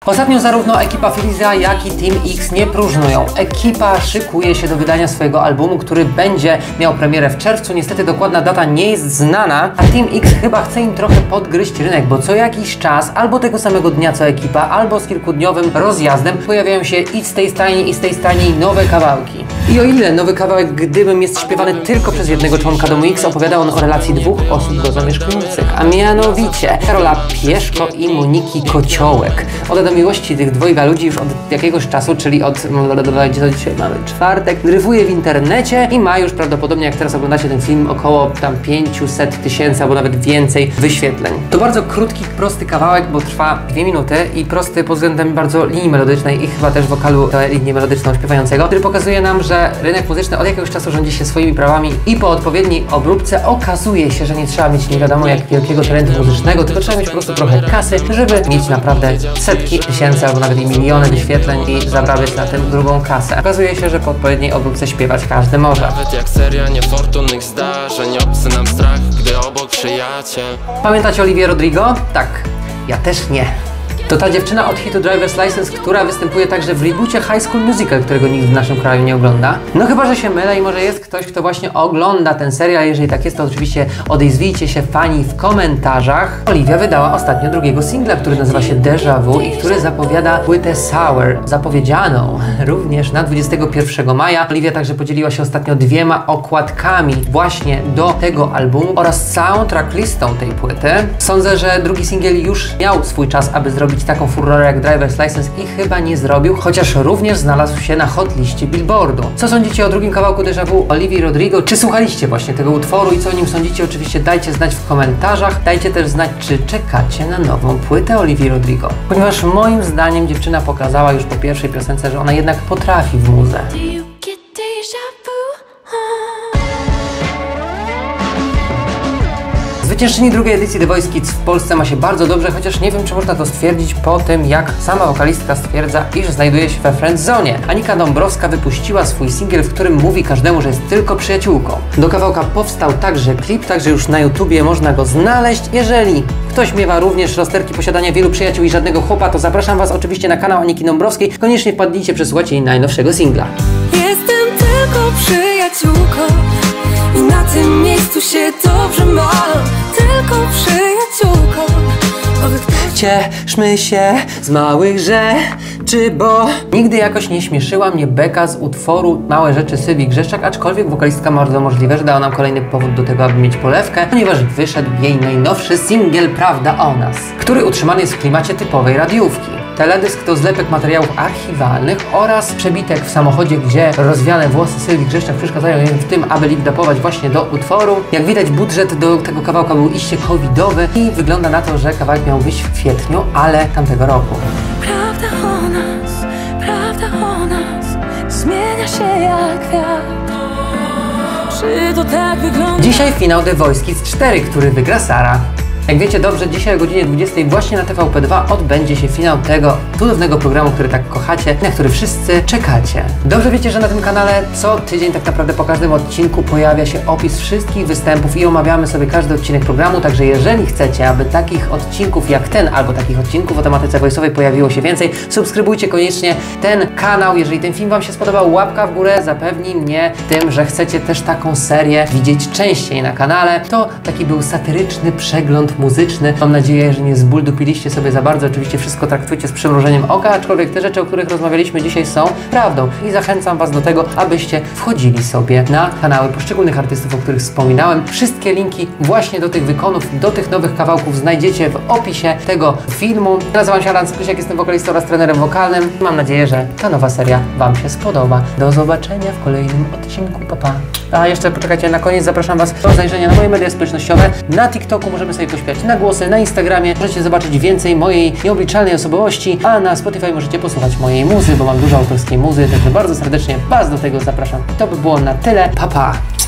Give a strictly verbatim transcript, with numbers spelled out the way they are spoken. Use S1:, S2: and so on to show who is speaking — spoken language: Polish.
S1: Ostatnio zarówno ekipa Freeza, jak i Team X nie próżnują. Ekipa szykuje się do wydania swojego albumu, który będzie miał premierę w czerwcu. Niestety dokładna data nie jest znana, a Team X chyba chce im trochę podgryźć rynek, bo co jakiś czas, albo tego samego dnia co ekipa, albo z kilkudniowym rozjazdem pojawiają się i z tej stajni, i z tej stajni nowe kawałki. I o ile nowy kawałek Gdybym jest śpiewany tylko przez jednego członka Domu X, opowiada on o relacji dwóch osób go zamieszkujących, a mianowicie Karola Pieszko i Moniki Kociołek. Oda do miłości tych dwojga ludzi już od jakiegoś czasu, czyli od, gdzie to dzisiaj mamy, czwartek, dryfuje w internecie i ma już prawdopodobnie, jak teraz oglądacie ten film, około tam pięćset tysięcy albo nawet więcej wyświetleń. To bardzo krótki, prosty kawałek, bo trwa dwie minuty i prosty pod względem bardzo linii melodycznej i chyba też wokalu linię melodyczną śpiewającego, który pokazuje nam, że rynek muzyczny od jakiegoś czasu rządzi się swoimi prawami i po odpowiedniej obróbce okazuje się, że nie trzeba mieć nie wiadomo jak wielkiego talentu muzycznego, tylko trzeba mieć po prostu trochę kasy, żeby mieć naprawdę setki tysięcy albo nawet i miliony wyświetleń i zarabiać na tym drugą kasę. Okazuje się, że po odpowiedniej obróbce śpiewać każdy może.
S2: Nawet jak seria niefortunnych zdarzeń, obcy nam strach, gdy obok przyjaciel.
S1: Pamiętacie Olivia Rodrigo? Tak, ja też nie. To ta dziewczyna od hitu Driver's License, która występuje także w reboocie High School Musical, którego nikt w naszym kraju nie ogląda. No chyba, że się mylę i może jest ktoś, kto właśnie ogląda ten serial. Jeżeli tak jest, to oczywiście odezwijcie się fani w komentarzach. Olivia wydała ostatnio drugiego singla, który nazywa się Déjà Vu i który zapowiada płytę Sour, zapowiedzianą również na dwudziestego pierwszego maja. Olivia także podzieliła się ostatnio dwiema okładkami właśnie do tego albumu oraz soundtrack listą tej płyty. Sądzę, że drugi singiel już miał swój czas, aby zrobić taką furorę jak Driver's License i chyba nie zrobił, chociaż również znalazł się na hot liście Billboardu. Co sądzicie o drugim kawałku Déjà Vu Olivii Rodrigo? Czy słuchaliście właśnie tego utworu i co o nim sądzicie? Oczywiście dajcie znać w komentarzach. Dajcie też znać, czy czekacie na nową płytę Olivii Rodrigo. Ponieważ moim zdaniem dziewczyna pokazała już po pierwszej piosence, że ona jednak potrafi w muzę. Zwyciężczyni drugiej edycji The Voice Kids w Polsce ma się bardzo dobrze, chociaż nie wiem, czy można to stwierdzić po tym, jak sama wokalistka stwierdza, iż znajduje się we friendzone. Anika Dąbrowska wypuściła swój singiel, w którym mówi każdemu, że jest tylko przyjaciółką. Do kawałka powstał także klip, także już na YouTubie można go znaleźć. Jeżeli ktoś miewa również rozterki posiadania wielu przyjaciół i żadnego chłopa, to zapraszam Was oczywiście na kanał Aniki Dąbrowskiej. Koniecznie wpadnijcie, przesłuchajcie jej najnowszego singla.
S3: Jestem tylko przyjaciółką i na tym miejscu się dobrze ma. Tylko przyjaciółką.
S1: Cieszmy się z małych rzeczy, bo nigdy jakoś nie śmieszyła mnie beka z utworu Małe rzeczy Sylwii Grzeszczak, aczkolwiek wokalistka bardzo możliwe, że dała nam kolejny powód do tego, aby mieć polewkę, ponieważ wyszedł jej najnowszy singiel Prawda o nas, który utrzymany jest w klimacie typowej radiówki. Teledysk to zlepek materiałów archiwalnych oraz przebitek w samochodzie, gdzie rozwiane włosy Sylwii Grzeszczak przeszkadzają jej w tym, aby lip-dapować właśnie do utworu. Jak widać, budżet do tego kawałka był iście covidowy i wygląda na to, że kawałek miał wyjść w kwietniu, ale tamtego roku.
S3: Prawda o nas, prawda o nas zmienia się jak wiatr. Czy to tak wygląda?
S1: Dzisiaj finał The Voice Kids cztery, który wygra Sara. Jak wiecie dobrze, dzisiaj o godzinie dwudziestej właśnie na T V P dwa odbędzie się finał tego cudownego programu, który tak kochacie, na który wszyscy czekacie. Dobrze wiecie, że na tym kanale co tydzień tak naprawdę po każdym odcinku pojawia się opis wszystkich występów i omawiamy sobie każdy odcinek programu, także jeżeli chcecie, aby takich odcinków jak ten, albo takich odcinków o tematyce voice'owej pojawiło się więcej, subskrybujcie koniecznie ten kanał. Jeżeli ten film Wam się spodobał, łapka w górę zapewni mnie tym, że chcecie też taką serię widzieć częściej na kanale. To taki był satyryczny przegląd muzyczny. Mam nadzieję, że nie zbuldupiliście sobie za bardzo. Oczywiście wszystko traktujcie z przymrużeniem oka, aczkolwiek te rzeczy, o których rozmawialiśmy dzisiaj, są prawdą i zachęcam Was do tego, abyście wchodzili sobie na kanały poszczególnych artystów, o których wspominałem. Wszystkie linki właśnie do tych wykonów, do tych nowych kawałków znajdziecie w opisie tego filmu. Nazywam się Alan Skrysiak, jestem wokalistą oraz trenerem wokalnym. Mam nadzieję, że ta nowa seria Wam się spodoba. Do zobaczenia w kolejnym odcinku. Pa, pa. A jeszcze poczekajcie, na koniec zapraszam Was do zajrzenia na moje media społecznościowe. Na TikToku możemy sobie pośpiewać na głosy, na Instagramie możecie zobaczyć więcej mojej nieobliczalnej osobowości, a na Spotify możecie posłuchać mojej muzy, bo mam dużo autorskiej muzy, także bardzo serdecznie Was do tego zapraszam. To by było na tyle. Pa, pa!